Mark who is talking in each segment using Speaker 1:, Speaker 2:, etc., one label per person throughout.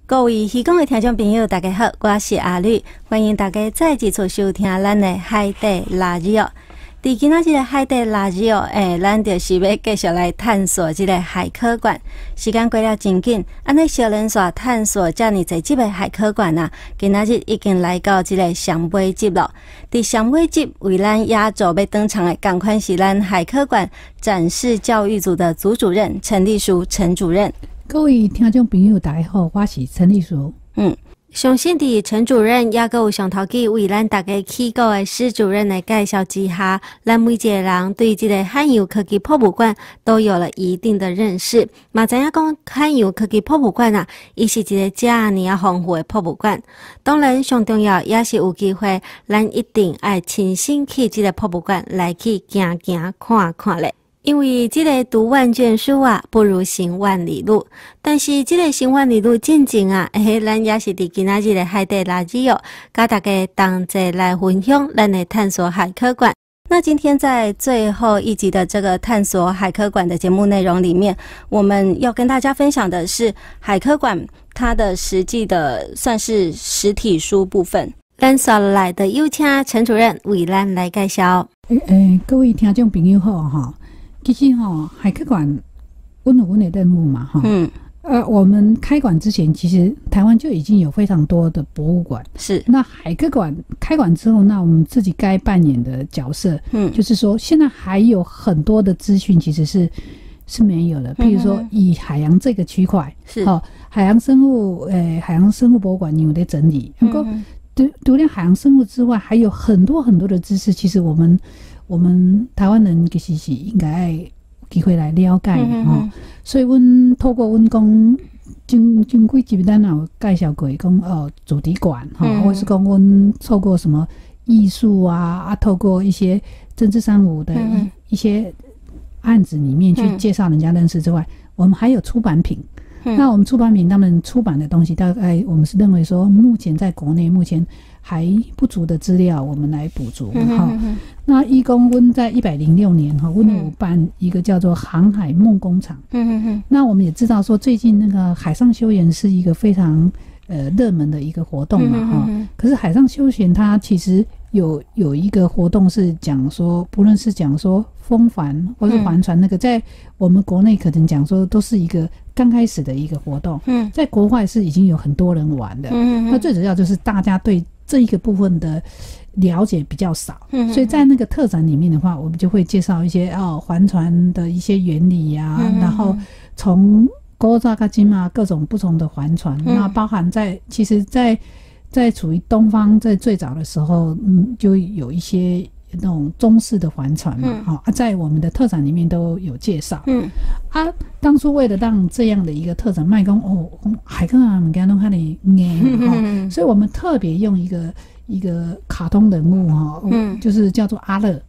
Speaker 1: 各位喜讲的听众朋友，大家好，我是阿绿，欢迎大家再次收听咱的海底垃圾哦。伫今仔日的海底垃圾哦，咱就是要继续来探索这个海科馆。时间过了真紧，安尼小人煞探索遮尔侪集的海科馆啊，今仔日已经来到这个上尾集了。伫上尾集为咱压轴要登场的，赶快是咱海科馆展示教育组的组主任陈丽淑陈主任。
Speaker 2: 各位听众朋友，大家好，我是陈丽淑。
Speaker 1: 相信伫陈主任也有上头去为咱大家去过的施主任的介绍之下，咱每一个人对这个海洋科技博物馆都有了一定的认识。嘛知影讲海洋科技博物馆啊，伊是一个遮尔丰富的博物馆。当然，上重要也是有机会，咱一定爱亲身去这个博物馆来去行行看看咧。因为这个读万卷书啊，不如行万里路。但是这个行万里路进前啊，咱也是伫今仔日的海底垃圾哦，甲大家同齐来分享咱的探索海科馆。那今天在最后一集的这个探索海科馆的节目内容里面，我们要跟大家分享的是海科馆它的实际的算是实体书部分。咱所来的有请陈主任为咱来介绍。
Speaker 2: 各位听众朋友好哈。其实海科馆阮有阮的任务嘛我们开馆之前，其实台湾就已经有非常多的博物馆。
Speaker 1: 是。
Speaker 2: 那海科馆开馆之后，那我们自己该扮演的角色，就是说现在还有很多的资讯其实是没有的。譬如说以海洋这个区块，是海洋生物博物馆有在整理。不过除了海洋生物之外，还有很多很多的知识，其实我们台湾人其实是应该有机会来了解所以透过阮讲前几集咱有介绍过讲主题馆或是讲阮透过什么艺术透过一些政治三五的一些案子里面去介绍人家认识之外，我们还有出版品。那我们出版品他们出版的东西，大概我们是认为说，目前在国内目前还不足的资料，我们来补足那义工温在106年温有办一个叫做航海梦工厂。那我们也知道说，最近那个海上休闲是一个非常热门的一个活动嘛可是海上休闲它其实有一个活动是讲说，不论是讲说风帆或是帆船，那个在我们国内可能讲说都是一个刚开始的一个活动，在国外是已经有很多人玩的。那最主要就是大家对这一个部分的了解比较少，所以在那个特展里面的话，我们就会介绍一些帆船的一些原理然后从古早到今嘛各种不同的帆船，那包含其实在处于东方在最早的时候就有一些那种中式的帆船嘛在我们的特展里面都有介绍。当初为了让这样的一个特展卖讲海科馆物件拢遐尼硬所以我们特别用一个卡通人物就是叫做阿乐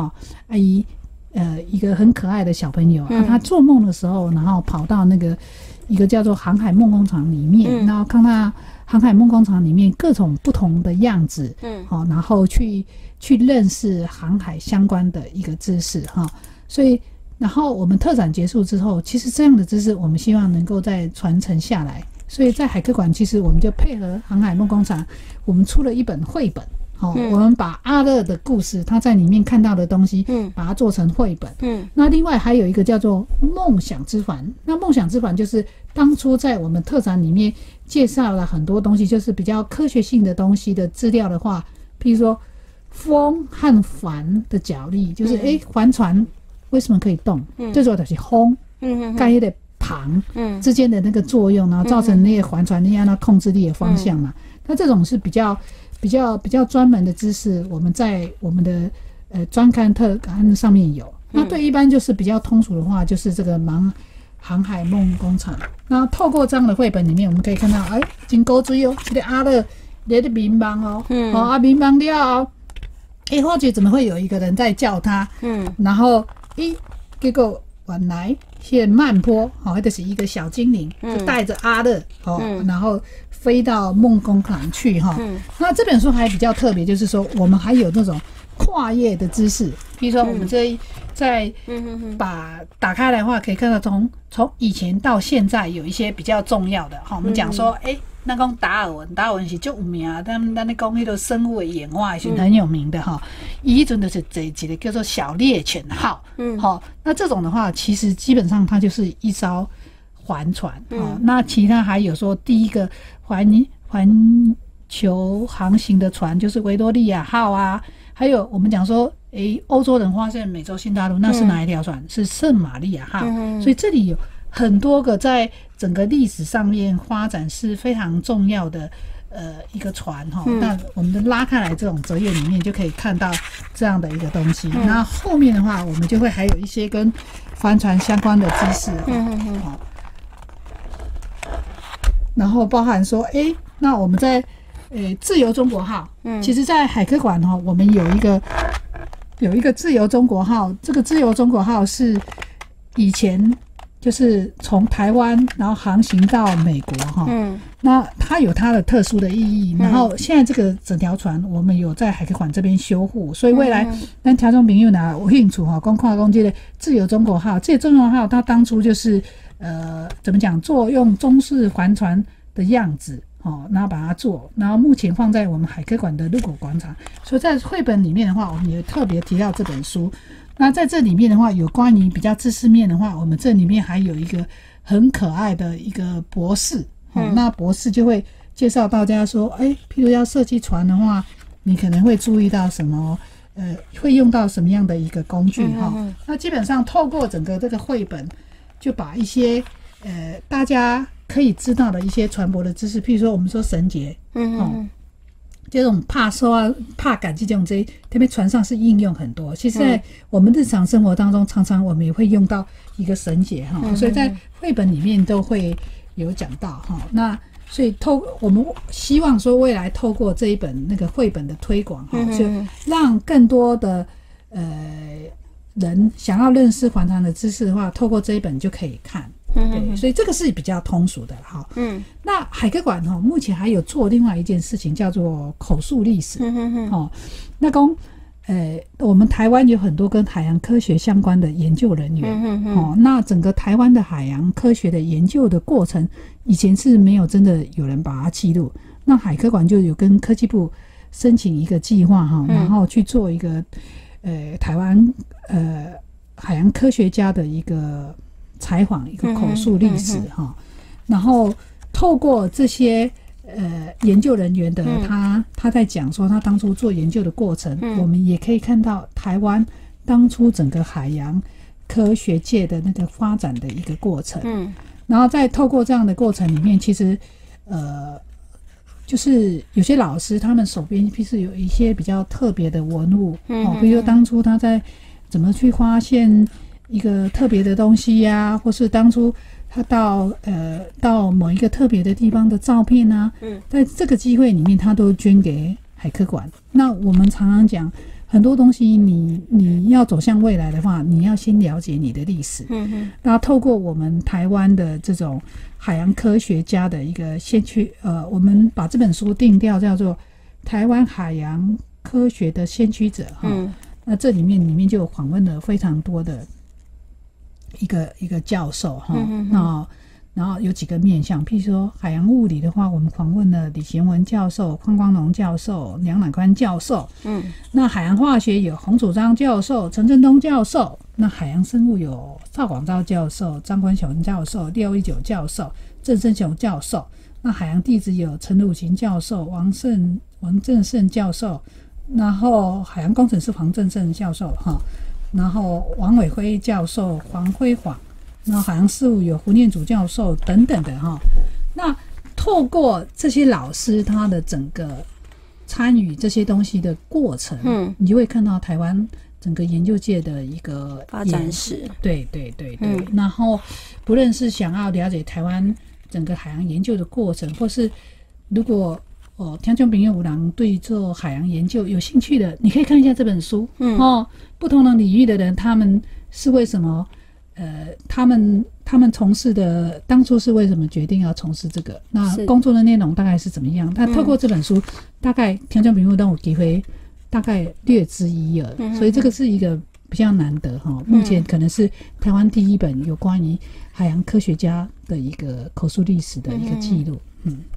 Speaker 2: 一个很可爱的小朋友他做梦的时候，然后跑到那个一个叫做航海梦工厂里面，然后看到航海梦工厂里面各种不同的样子然后去认识航海相关的一个知识所以然后我们特展结束之后，其实这样的知识我们希望能够再传承下来，所以在海科馆其实我们就配合航海梦工厂，我们出了一本绘本我们把阿乐的故事他在里面看到的东西把它做成绘本那另外还有一个叫做梦想之帆，那梦想之帆就是当初在我们特展里面介绍了很多东西，就是比较科学性的东西的资料的话，譬如说风和帆的角力，就是帆船为什么可以动最主要就是风跟那个旁之间的那个作用，然后造成那个帆船那样的控制力的方向嘛那这种是比较专门的知识，我们在我们的专刊特刊上面有那对一般就是比较通俗的话，就是这个航海梦工厂。那透过这样的绘本里面，我们可以看到真古锥这个阿乐在迷茫迷茫了或许怎么会有一个人在叫他然后结果原来是慢坡那就是一个小精灵就带着阿乐然后飞到梦工厂去那这本书还比较特别，就是说我们还有那种跨页的知识，比如说我们在把打开来的话，可以看到从以前到现在有一些比较重要的哈。我们讲说，那讲达尔文是最有名啊，咱咧讲迄个生物的演化是很有名的哈。伊迄阵就是这一个叫做小猎犬号，好，那这种的话，其实基本上它就是一艘帆船啊。那其他还有说第一个环球航行的船就是维多利亚号啊，还有我们讲说，欧洲人发现美洲新大陆，那是哪一条船？是圣玛利亚号。所以这里有很多个在整个历史上面发展是非常重要的一个船哈。那我们拉开来这种折页里面就可以看到这样的一个东西。那后面的话，我们就会还有一些跟帆船相关的知识。然后包含说，那我们在自由中国号，其实在海科馆我们有一个自由中国号。这个自由中国号是以前就是从台湾然后航行到美国哈，那它有它的特殊的意义。然后现在这个整条船我们有在海科馆这边修护，所以未来咱听众朋友呢有兴趣哈，讲这个自由中国号，这中国号它当初就是怎么讲，用中式帆船的样子。然后把它做，然后目前放在我们海科馆的鹿谷广场。所以在绘本里面的话，我们也特别提到这本书。那在这里面的话，有关于比较知识面的话，我们这里面还有一个很可爱的一个博士。那博士就会介绍大家说，譬如要设计船的话，你可能会注意到什么，会用到什么样的一个工具哈。那基本上透过整个这个绘本，就把一些大家可以知道的一些船舶的知识，譬如说我们说绳结，这种怕收啊、怕赶这种特别船上是应用很多。其实在我们日常生活当中，常常我们也会用到一个绳结哈，所以在绘本里面都会有讲到哈。那所以我们希望说未来透过这一本那个绘本的推广哈，就让更多的人想要认识帆船的知识的话，透过这一本就可以看。对，所以这个是比较通俗的哈。那海科馆目前还有做另外一件事情，叫做口述历史。那我们台湾有很多跟海洋科学相关的研究人员。那整个台湾的海洋科学的研究的过程，以前是没有真的有人把它记录。那海科馆就有跟科技部申请一个计划哈，然后去做一个台湾海洋科学家的一个采访，一个口述历史哈，然后透过这些研究人员的他在讲说他当初做研究的过程，我们也可以看到台湾当初整个海洋科学界的那个发展的一个过程。然后在透过这样的过程里面，其实就是有些老师他们手边其实有一些比较特别的文物，比如说当初他在怎么去发现一个特别的东西呀，或是当初他到某一个特别的地方的照片啊，在这个机会里面他都捐给海科馆。那我们常常讲很多东西你要走向未来的话，你要先了解你的历史。那透过我们台湾的这种海洋科学家的一个先驱，我们把这本书定调叫做台湾海洋科学的先驱者哈。那这里面就有访问了非常多的一个教授哈，然后有几个面向，譬如说海洋物理的话，我们访问了李贤文教授、邝光荣教授、梁乃宽教授。那海洋化学有洪楚章教授、陈振东教授。那海洋生物有邵广昭教授、张冠雄教授、廖一九教授、郑生雄教授。那海洋地质有陈汝勤教授、王正胜教授，然后海洋工程师黄正胜教授哈。然后王伟辉教授、黄辉煌，然后海洋事务有胡念祖教授等等的哈。那透过这些老师他的整个参与这些东西的过程，你就会看到台湾整个研究界的一个
Speaker 1: 发展史。
Speaker 2: 对。然后不论是想要了解台湾整个海洋研究的过程，或是如果听众朋友有人对做海洋研究有兴趣的，你可以看一下这本书。不同的领域的人，他们是为什么？他们从事的当初是为什么决定要从事这个？那工作的内容大概是怎么样？他透过这本书，大概听众朋友都有机会大概略知一二，所以这个是一个比较难得哈。目前可能是台湾第一本有关于海洋科学家的一个口述历史的一个记录。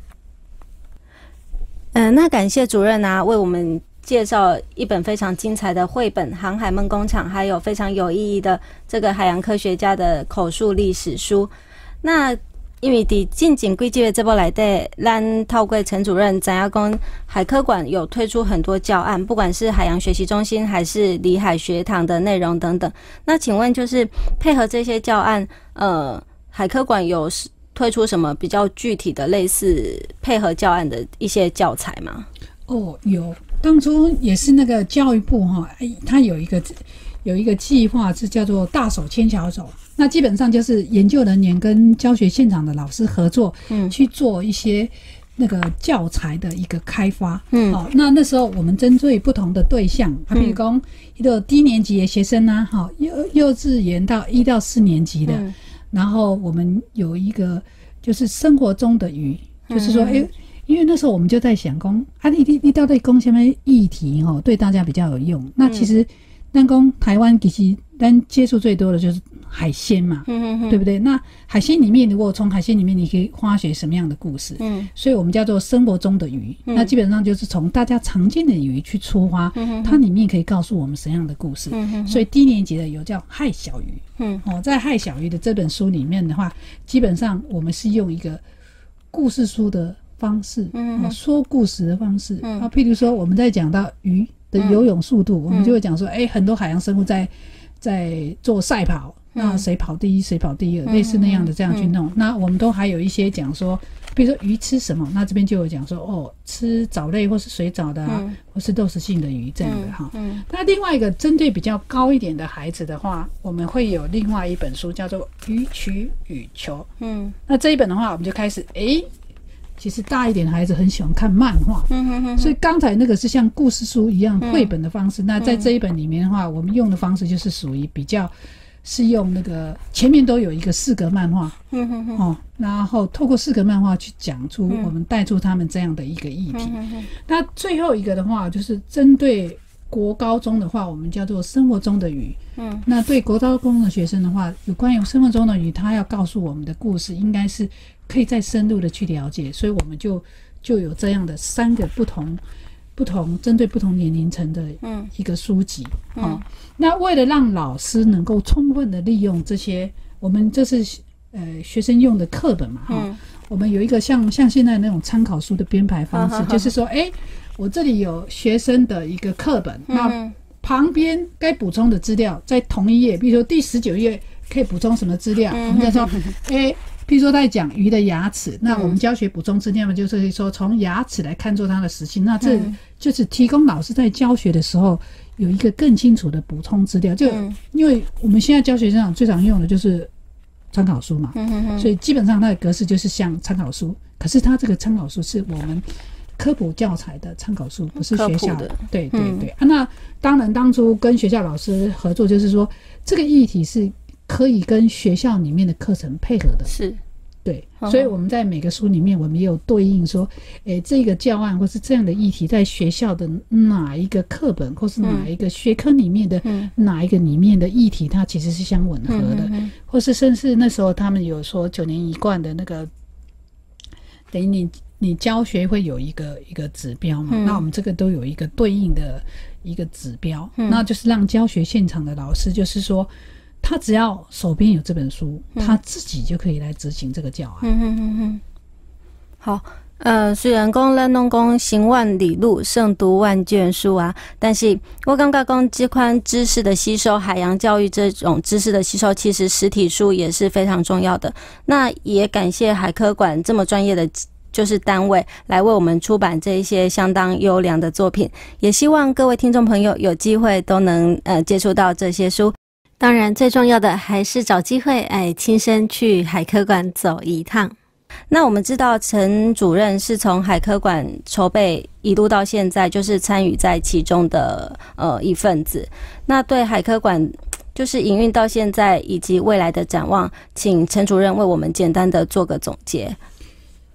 Speaker 1: 那感谢主任为我们介绍一本非常精彩的绘本《航海梦工厂》，还有非常有意义的这个海洋科学家的口述历史书。那因为在近几个月这部内底，咱透过陈主任知影讲，海科馆有推出很多教案，不管是海洋学习中心还是里海学堂的内容等等。那请问，就是配合这些教案，海科馆有推出什么比较具体的类似配合教案的一些教材吗？
Speaker 2: 有，当初也是那个教育部它有一个计划是叫做大手牵小手。那基本上就是研究人员跟教学现场的老师合作，去做一些那个教材的一个开发。那时候我们针对不同的对象，比如说一个低年级的学生幼稚园到1到4年级的，然后我们有一个就是生活中的鱼，就是说，因为那时候我们就在想说，你到底讲什么议题对大家比较有用？那其实咱讲台湾其实咱接触最多的就是海鲜嘛，对不对？那海鲜里面，如果从海鲜里面你可以发掘什么样的故事？所以我们叫做生活中的鱼。那基本上就是从大家常见的鱼去出发，它里面可以告诉我们什么样的故事。所以低年级的有叫害小鱼。在害小鱼的这本书里面的话，基本上我们是用一个故事书的方式，说故事的方式。譬如说我们在讲到鱼的游泳速度，我们就会讲说，很多海洋生物在做赛跑，那谁跑第一谁跑第二，类似那样的这样去弄。那我们都还有一些讲说，比如说鱼吃什么，那这边就有讲说吃藻类或是水藻的或是肉食性的鱼这样的哈。那另外一个针对比较高一点的孩子的话，我们会有另外一本书叫做《鱼取羽球》。那这一本的话，我们就开始其实大一点的孩子很喜欢看漫画，所以刚才那个是像故事书一样绘本的方式。那在这一本里面的话，我们用的方式就是属于比较是用那个前面都有一个4格漫画，然后透过4格漫画去讲出我们带出他们这样的一个议题。那最后一个的话，就是针对国高中的话，我们叫做生活中的鱼。那对国高中的学生的话，有关于生活中的鱼，他要告诉我们的故事，应该是可以再深入的去了解。所以我们就有这样的3个不同针对不同年龄层的一个书籍。那为了让老师能够充分的利用这些，我们这是学生用的课本嘛，我们有一个像现在那种参考书的编排方式，就是说，我这里有学生的一个课本，那旁边该补充的资料在同一页，比如说第19页可以补充什么资料，我们在说，譬如说在讲鱼的牙齿，那我们教学补充资料嘛，就是说从牙齿来看作它的食性，那这就是提供老师在教学的时候有一个更清楚的补充资料。就因为我们现在教学上最常用的就是参考书嘛，所以基本上它的格式就是像参考书，可是它这个参考书是我们科普教材的参考书，不是学校的。对对对。那当然当初跟学校老师合作，就是说这个议题是可以跟学校里面的课程配合的。是。对，所以我们在每个书里面，我们也有对应说，这个教案或是这样的议题，在学校的哪一个课本，或是哪一个学科里面的哪一个里面的议题，它其实是相吻合的，或是甚至那时候他们有说9年一贯的那个，等于你教学会有一个指标嘛，那我们这个都有一个对应的一个指标，那就是让教学现场的老师，就是说，他只要手边有这本书，他自己就可以来执行这个教案。
Speaker 1: 好，虽然讲咱拢讲行万里路胜读万卷书啊，但是我感觉讲这款知识的吸收，海洋教育这种知识的吸收，其实实体书也是非常重要的。那也感谢海科馆这么专业的就是单位来为我们出版这一些相当优良的作品，也希望各位听众朋友有机会都能接触到这些书。当然最重要的还是找机会亲身去海科馆走一趟。那我们知道陈主任是从海科馆筹备一路到现在，就是参与在其中的一份子。那对海科馆就是营运到现在以及未来的展望，请陈主任为我们简单的做个总结。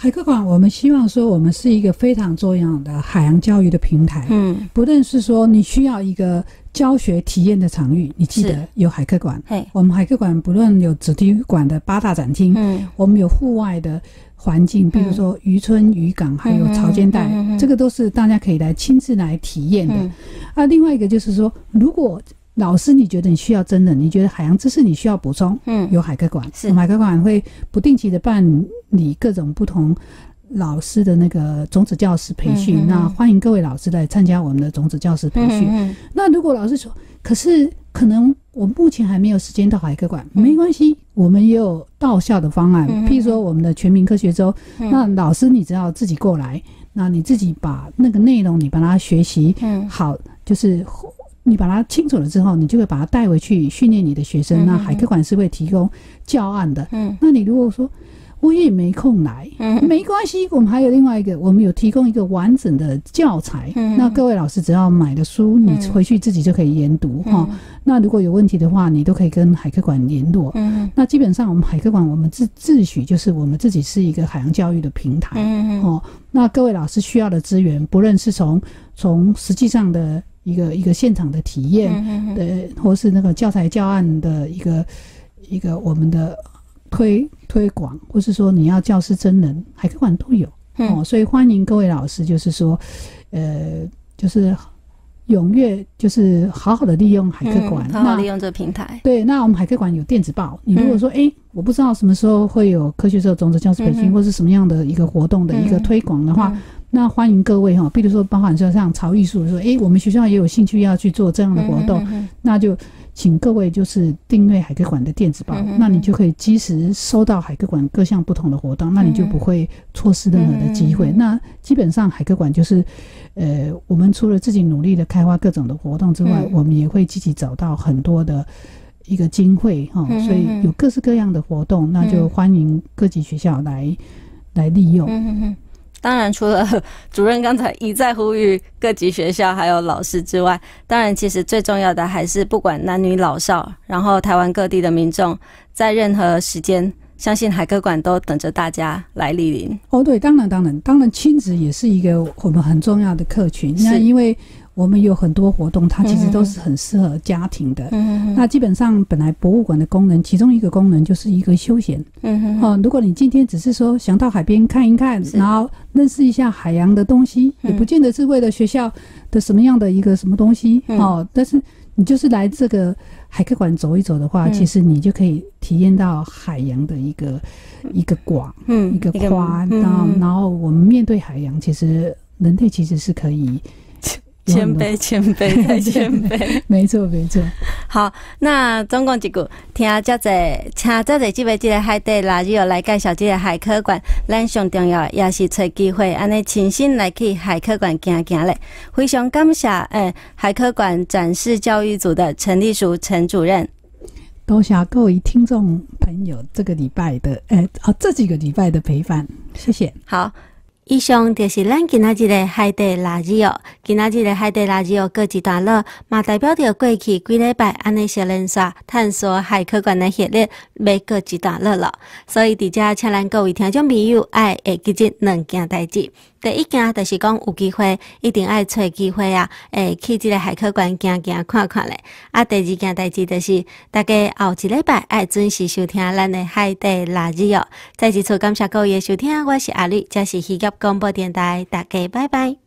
Speaker 2: 海科馆我们希望说我们是一个非常重要的海洋教育的平台，不论是说你需要一个教学体验的场域，你记得有海科馆，我们海科馆不论有子体育馆的8大展厅，我们有户外的环境，比如说渔村、渔港，还有潮间带，这个都是大家可以来亲自来体验的。另外一个就是说，如果老师你觉得你需要真的，你觉得海洋知识你需要补充，有海科馆，我们海科馆会不定期的办理各种不同老师的那个种子教师培训，那欢迎各位老师来参加我们的种子教师培训。那如果老师说，可能我目前还没有时间到海科馆，没关系，我们也有到校的方案，譬如说我们的全民科学周，那老师你只要自己过来，那你自己把那个内容你把它学习好，就是你把它清楚了之后，你就会把它带回去训练你的学生。那海科馆是会提供教案的。那你如果说我也没空来，没关系，我们还有另外一个，我们有提供一个完整的教材。那各位老师只要买的书，你回去自己就可以研读那如果有问题的话，你都可以跟海科馆联络。那基本上我们海科馆我们自诩就是我们自己是一个海洋教育的平台。那各位老师需要的资源，不论是从实际上的一个现场的体验的，或是那个教材教案的一个我们的推广，或是说你要教师真人，海科馆都有所以欢迎各位老师，就是说就是踊跃，就是好好的利用海科馆，
Speaker 1: 好好利用这个平台。
Speaker 2: 对，那我们海科馆有电子报，你如果说我不知道什么时候会有科学社种子教师培训，或是什么样的一个活动的一个推广的话，那欢迎各位比如说包含说像潮艺术说我们学校也有兴趣要去做这样的活动，那就请各位就是订阅海科馆的电子报，那你就可以及时收到海科馆各项不同的活动，那你就不会错失任何的机会。那基本上海科馆就是我们除了自己努力的开发各种的活动之外，我们也会积极找到很多的一个经费所以有各式各样的活动，那就欢迎各级学校来利用。
Speaker 1: 当然除了主任刚才一再呼吁各级学校还有老师之外，当然其实最重要的还是不管男女老少，然后台湾各地的民众在任何时间，相信海科馆都等着大家来莅临。
Speaker 2: 对，当然亲子也是一个我们很重要的客群，那因为我们有很多活动，它其实都是很适合家庭的。那基本上本来博物馆的功能，其中一个功能就是一个休闲。如果你今天只是说想到海边看一看，然后认识一下海洋的东西，也不见得是为了学校的什么样的一个什么东西但是你就是来这个海科馆走一走的话，其实你就可以体验到海洋的一个广，一个宽，然后我们面对海洋，其实人类其实是可以
Speaker 1: 谦卑再谦卑
Speaker 2: 没错。
Speaker 1: 好，那总共一句，请这个海底垃圾来介绍这个海科馆，咱上重要也是找机会安尼亲身来去海科馆行咧。非常感谢海科馆展示教育组的陈立淑陈主任。
Speaker 2: 多谢各位听众朋友这个礼拜的这几个礼拜的陪伴，谢谢。
Speaker 1: 好。以上就是咱今仔日的海底垃圾今仔日的海底垃圾告一段落，嘛代表着过去几礼拜安尼小连续探索海科馆的系列要告一段落了。所以伫遮请咱各位听众朋友爱会记住2件代志。第一件就是讲有机会一定爱找机会去这个海科馆行看看咧。第二件代志就是大家后一礼拜爱准时收听咱的海底垃圾再一次感谢各位的收听，我是阿绿，这是渔业广播电台，大家拜拜。